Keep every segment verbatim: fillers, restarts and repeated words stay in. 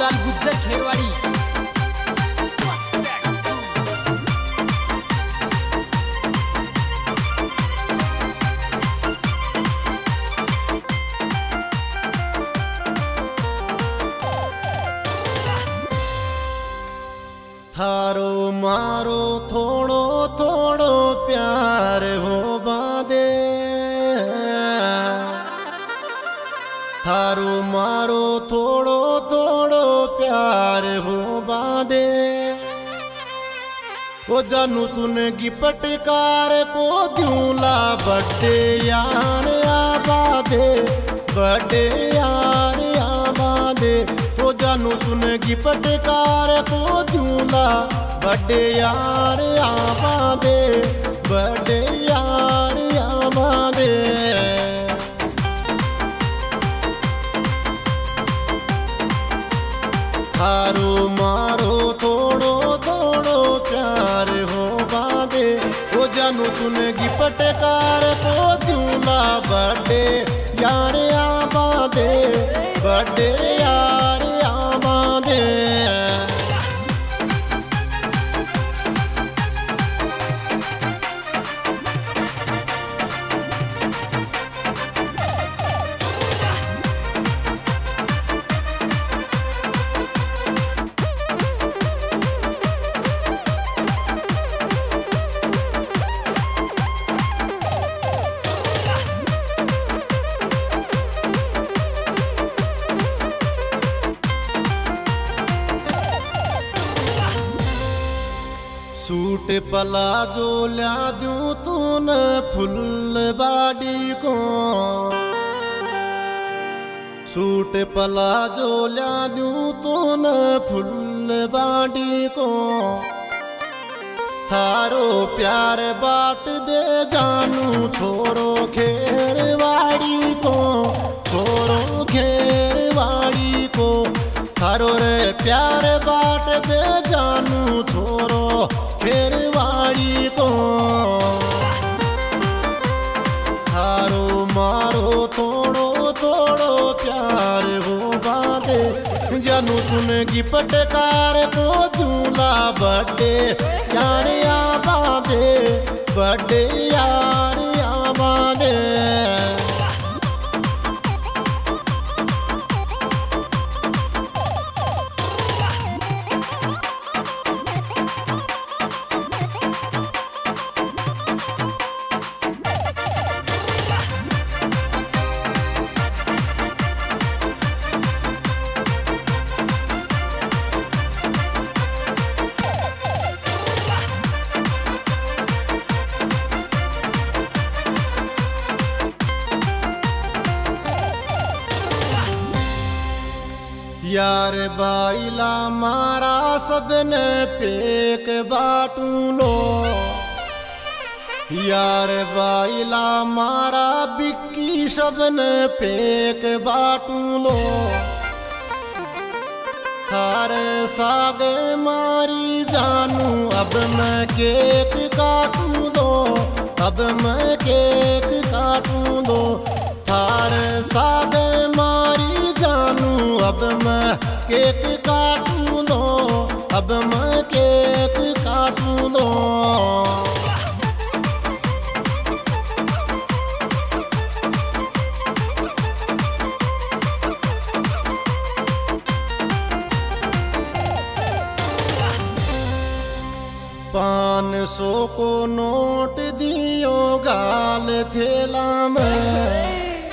बाबूलाल गुज्जर खेरवाड़ी। थारो मारो थोड़ो थोड़ो प्यार हो बांधे, थारो मारो थोड़ो थोड़ो प्यार हो बांधे। ओ जानू तूने गिपटकार को द्यूला बड्डे यार आबादे, बड्डे यार आबादे। ओ जानू तूने गिपटकार को द्यूला बड्डे यार आबादे, बड्डे यार आबादे। थारो मारो थोड़ो थोड़ो प्यार हो बांधे। ओ जानू तूने गिपटकार को द्यूला बड्डे यार आबादे, बड्डे यार आबादे। सूट पलाजो ल्या दूं तूने फुल बाड़ी को, सूट पलाजो ल्या दूं तूने फुल बाड़ी को। थारो प्यार बाट दे जानू छोरो खेरवाड़ी को, छोरो खेरवाड़ी को। थारो रे प्यार बाट दे जानू छोरो खेरवाड़ी को। थारो मारो थोड़ो थोड़ो प्यार हो बांधे। जानू तूने गिपटकार को दूल्हा बड्डे यार आबादे, बड्डे यार आबादे। यार बाइला मारा सबने पेक बाटू लो, यार बाइला मारा बिक्की सबने पेक बाटू लो। थारे साग मारी जानू अब मैं केक काटू दो, अब मैं केक काटू दो। थारे साग मारी जानू अब मैं केक काटू दो, अब मैं केक काटू दो। पान सौ को नोट दियो गाल थेला में,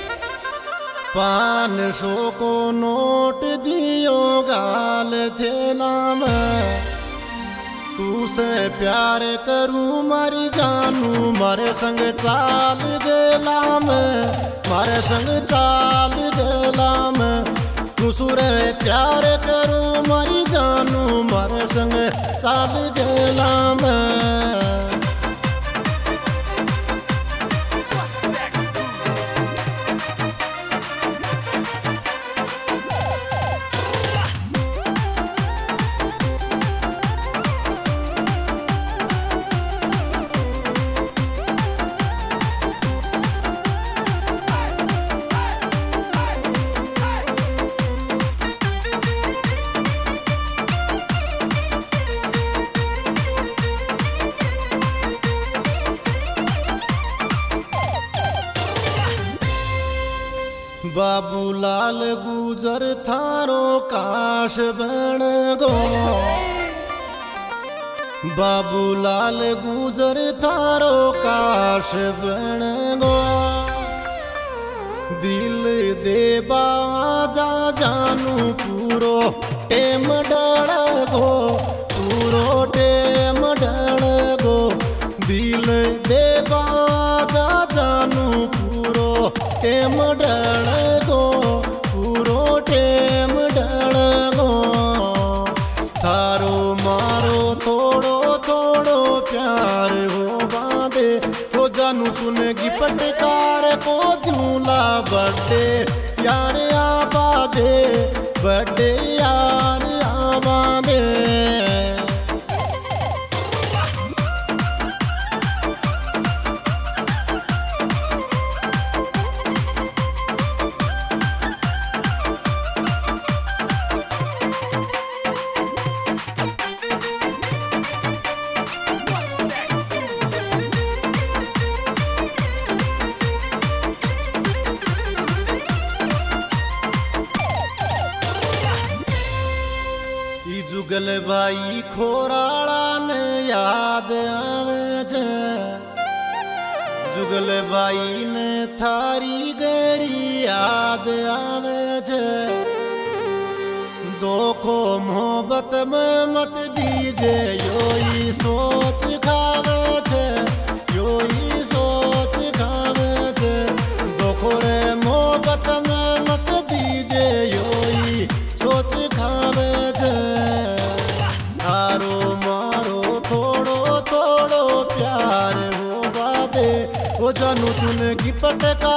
पान सौ को नोट दियो गाल थेला में। तू से प्यार करूं मर जानू मारे संग चाल गेला में, मारे संग चाल गेला में। तू सुरे प्यार करूं मर जानू मारे संग चाल गेला में। बाबूलाल गुजर थारो काश बन गो, बाबूलाल गुजर थारो काश बन गो। दिल दे बाजा जानू पूरो टेम डल गो, पूरो टेम डल गो। दिल दे बाजा जानू पूरो टेम डल गो, पूरो टेम डल गो। थारो मारो थोड़ो थोड़ो प्यार हो बांधे, तो जानू तूने गिफ्ट कार को दूला बर्थडे यार आबादे, बर्थडे यार आबादे। जुगल भाई खोराला ने याद आवे छे, जुगल भाई ने थारी गरी याद आवे छे। दोखो मोहब्बत में मत दीजे, यो ही सोच खावे छे, यो ही सोच खावे छे। दोखो रे मोहब्बत में मत दीजे, यो ही सोच खावे छे। थारो मारो थोड़ो थोड़ो प्यार हो बादे, ओ जानू तूने गिफ्ट